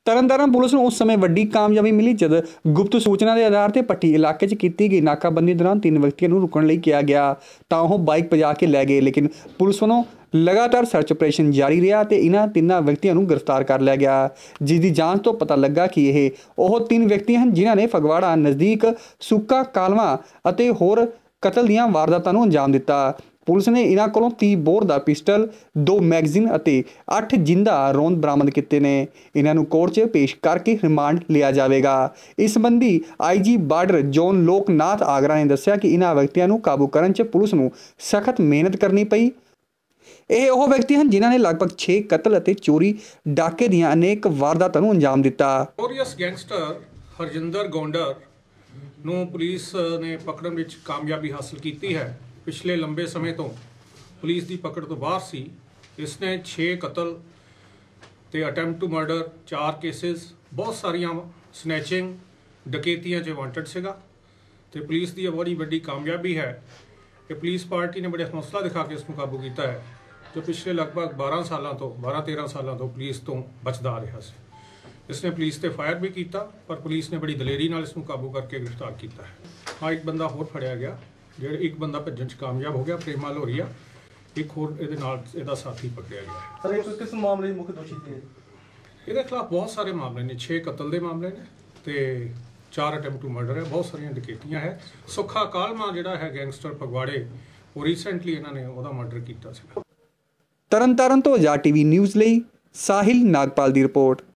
Tarn Taran police ਨੂੰ ਉਸ ਸਮੇਂ ਵੱਡੀ ਕਾਮਯਾਬੀ ਮਿਲੀ ਜਦ ਗੁਪਤ ਸੂਚਨਾ ਦੇ ਆਧਾਰ ਤੇ ਪੱਟੀ ਇਲਾਕੇ 'ਚ ਕੀਤੀ ਗਈ ਨਾਕਾਬੰਦੀ ਦੌਰਾਨ 3 ਵਿਅਕਤੀਆਂ ਨੂੰ ਰੁਕਣ ਲਈ ਕਿਹਾ ਗਿਆ ਤਾਂ ਉਹ ਬਾਈਕ ਭਜਾ ਕੇ ਲੈ ਗਏ। ਲੇਕਿਨ ਪੁਲਿਸ ਵੱਲੋਂ लगातार सर्च ऑपरेशन जारी रहा तो इन्हां तिन्नां व्यक्तियों को गिरफ्तार कर लिया गया, जिसकी जांच तो पता लगा कि यह 3 व्यक्ति हैं जिन्हां ने फगवाड़ा नज़दीक सुक्का कालवा अते होर कतल दीआं वारदातां नूं अंजाम दिता। पुलिस ने इन्हां कोलों 30 बोर दा पिस्टल, 2 मैगजीन अते 8 जिंदा रौंद बरामद किए ने। इन्हां नूं कोर्ट 'च पेश करके रिमांड लिया जाएगा। इस संबंधी IG border zone Loknath Agra ने दस्सिया कि इन्हां व्यक्तियों को काबू करने 'च पुलिस नूं सख्त मेहनत करनी पई। ਇਹ ਉਹ ਵਿਅਕਤੀ ਹਨ ਜਿਨ੍ਹਾਂ ਨੇ ਲਗਭਗ 6 ਕਤਲ ਅਤੇ ਚੋਰੀ ਡਾਕੇ ਦੀਆਂ ਅਨੇਕ ਵਾਰਦਾਤਾਂ ਨੂੰ ਅੰਜਾਮ ਦਿੱਤਾ। ਨੋਟੋਰੀਅਸ ਗੈਂਗਸਟਰ ਹਰਜਿੰਦਰ ਗੌਂਡਰ ਨੂੰ ਪੁਲਿਸ ਨੇ ਪਕੜਨ ਵਿੱਚ ਕਾਮਯਾਬੀ ਹਾਸਲ ਕੀਤੀ ਹੈ। ਪਿਛਲੇ ਲੰਬੇ ਸਮੇਂ ਤੋਂ ਪੁਲਿਸ ਦੀ ਪਕੜ ਤੋਂ ਬਾਹਰ ਸੀ। ਇਸ ਨੇ 6 ਕਤਲ ਤੇ ਅਟੈਂਪਟ ਟੂ ਮਰਡਰ, 4 ਕੇਸਿਸ, ਬਹੁਤ ਸਾਰੀਆਂ ਸਨੈਚਿੰਗ, ਡਕੈਤੀਆਂ 'ਚ ਵਾਂਟਡ ਸੀਗਾ ਤੇ ਪੁਲਿਸ ਦੀ ਬੜੀ ਵੱਡੀ ਕਾਮਯਾਬੀ ਹੈ ਕਿ ਪੁਲਿਸ ਪਾਰਟੀ ਨੇ ਬੜੇ ਹੌਸਲਾ ਦਿਖਾ ਕੇ ਇਸ ਨੂੰ ਕਾਬੂ ਕੀਤਾ ਹੈ जो पिछले लगभग 12-13 सालों तो पुलिस तो बचदा आ रहा है। इसने पुलिस से फायर भी किया पर पुलिस ने बड़ी दलेरी नाल इसनूं काबू करके गिरफ्तार किया है। हाँ, एक बंदा होर फड़िया गया, जो एक बंदा भज्जण च कामयाब हो गया, प्रेमा लोहरिया, एक होर इहदे नाल इहदा साथी पकड़िया गया है। सर, ये किस मामले मुख्य दोषी थे? इहदे खिलाफ बहुत सारे मामले ने, 6 कतल के मामले ने ते 4 अटैम्प्ट टू मर्डर है, बहुत सारिया डकैतियां है। सुखा कालमा जिहड़ा है गैंगस्टर फगवाड़े, वो रीसेंटली इन्होंने उहदा मर्डर किया। ਤਰਨਤਾਰਨ ਤੋਂ ਆਜ਼ਾਦ TV ਨਿਊਜ਼ ਲਈ ਸਾਹਿਲ ਨਾਗਪਾਲ ਦੀ ਰਿਪੋर्ट।